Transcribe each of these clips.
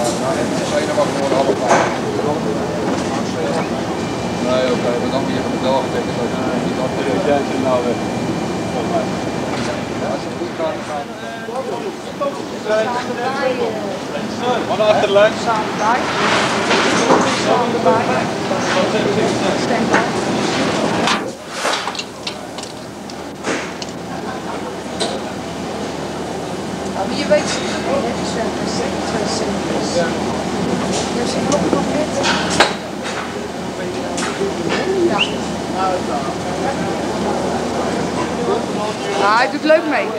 Het is helemaal gewoon allemaal. Nee, oké, maar dan weer van de dag trekken dat je niet dat jij zit nou weg. Als het goed gaat, dan gaat het. Wat achterlijn? Samen bij. Samen bij. Standby. Je weet het niet, hè? Die twee centjes. Er is nog net. Ja. Ah, hij doet leuk mee.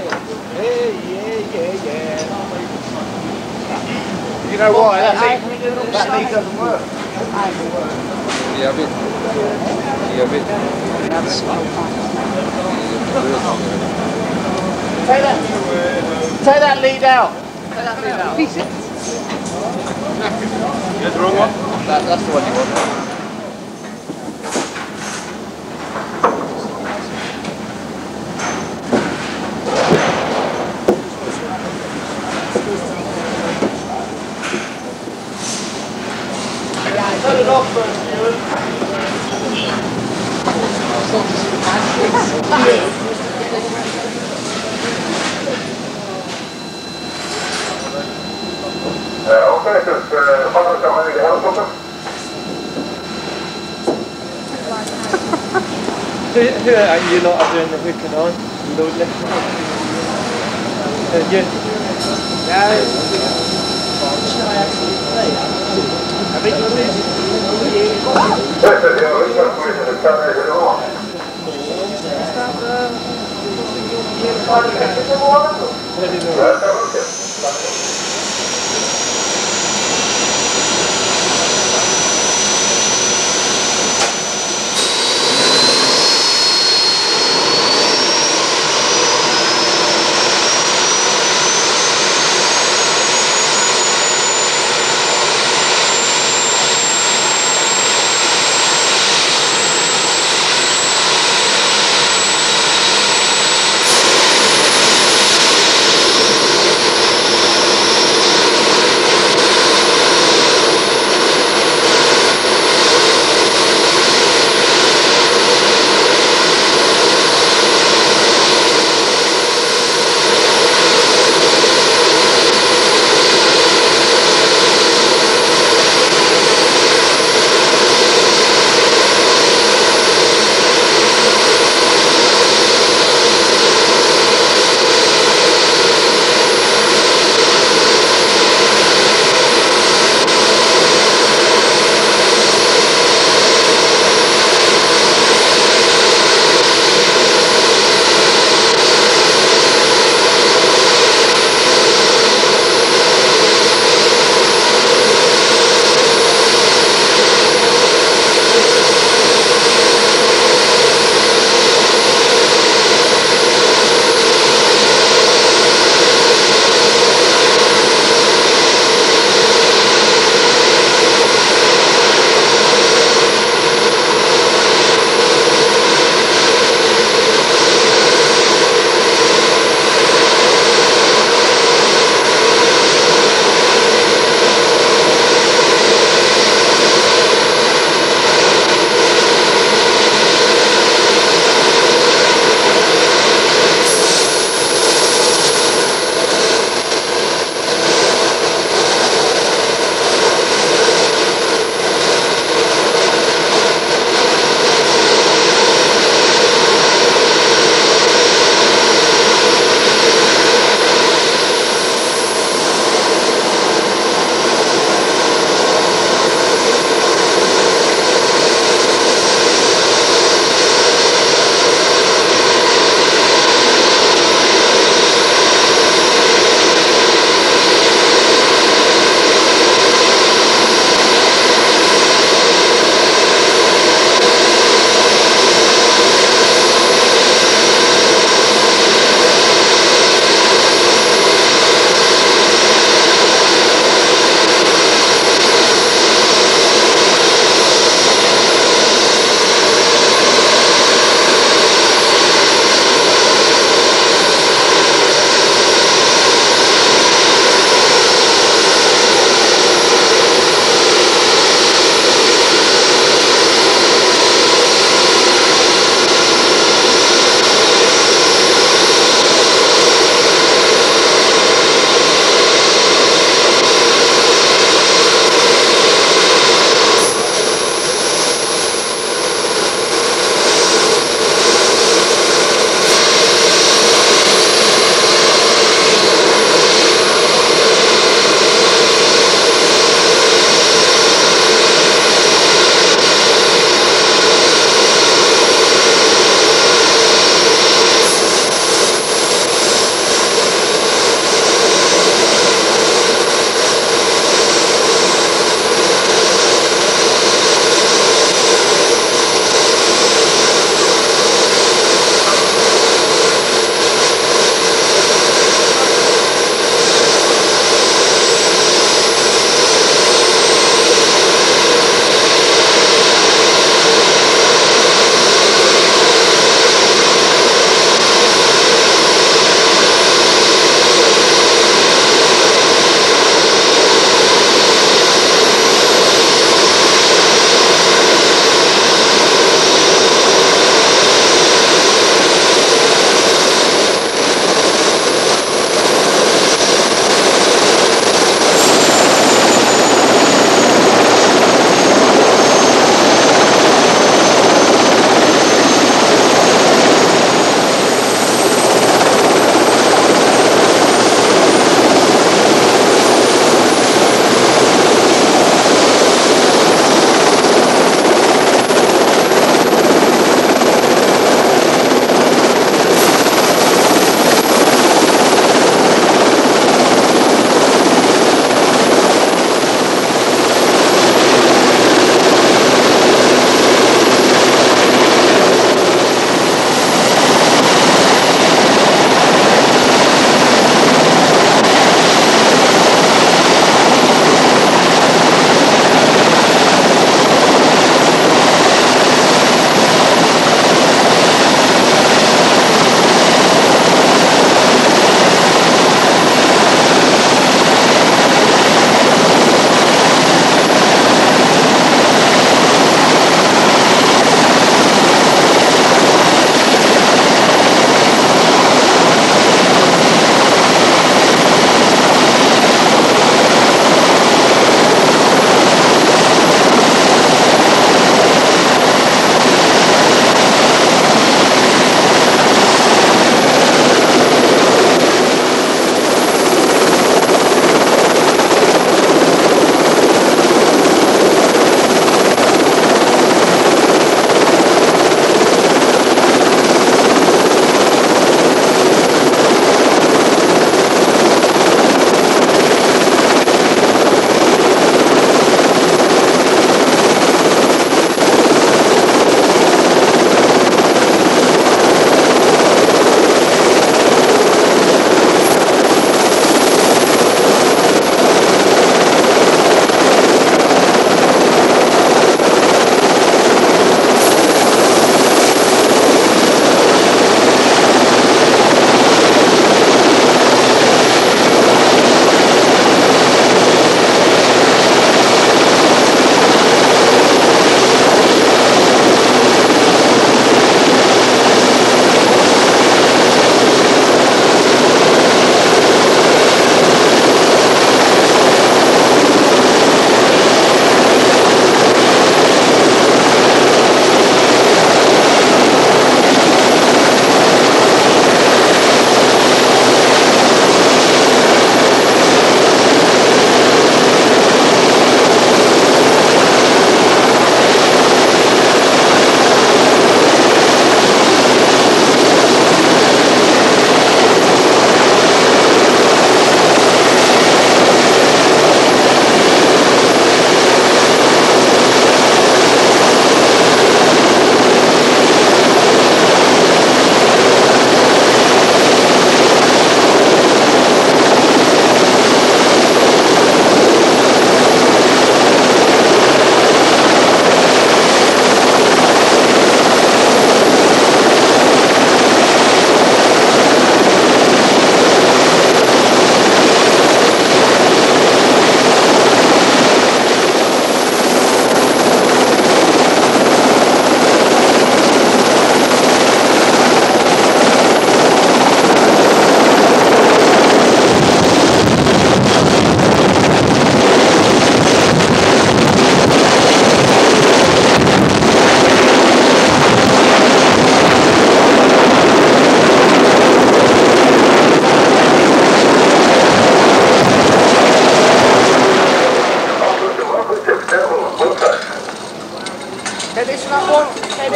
You know why? That lead doesn't work. Ja, wit. Ja, wit. Ja, dat is wel fijn. Take that lead out. Take that lead out. Get the wrong one? That's the one you want. Turn it off first, Stuart. Operators, follow someone in the helicopter. You're not doing the hooking on, load lifting. Yeah.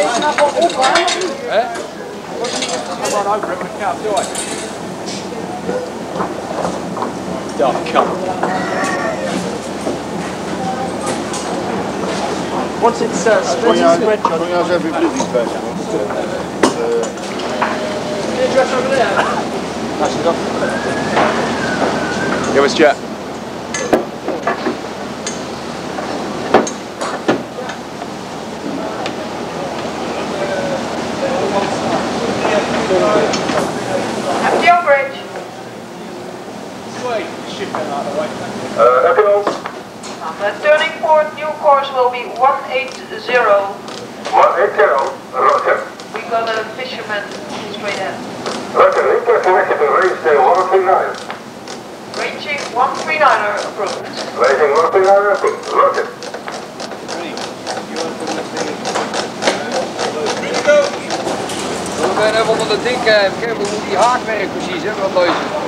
deze nou gewoon opwarmen? Hè? Gewoon open met elkaar door. Ja, kan. Once it's spread, Kun je eens even je bloed bij zijn? Give us jet. Empty your bridge. Echo. Turning port, new course will be 180. 180, roger. We got a fisherman straight ahead. Roger, request connection to race 139. Reaching 139er approved. Racing 139, approved. Roger. We zijn even onder de dik, hoe die haak werkt precies, hè, wat leuk.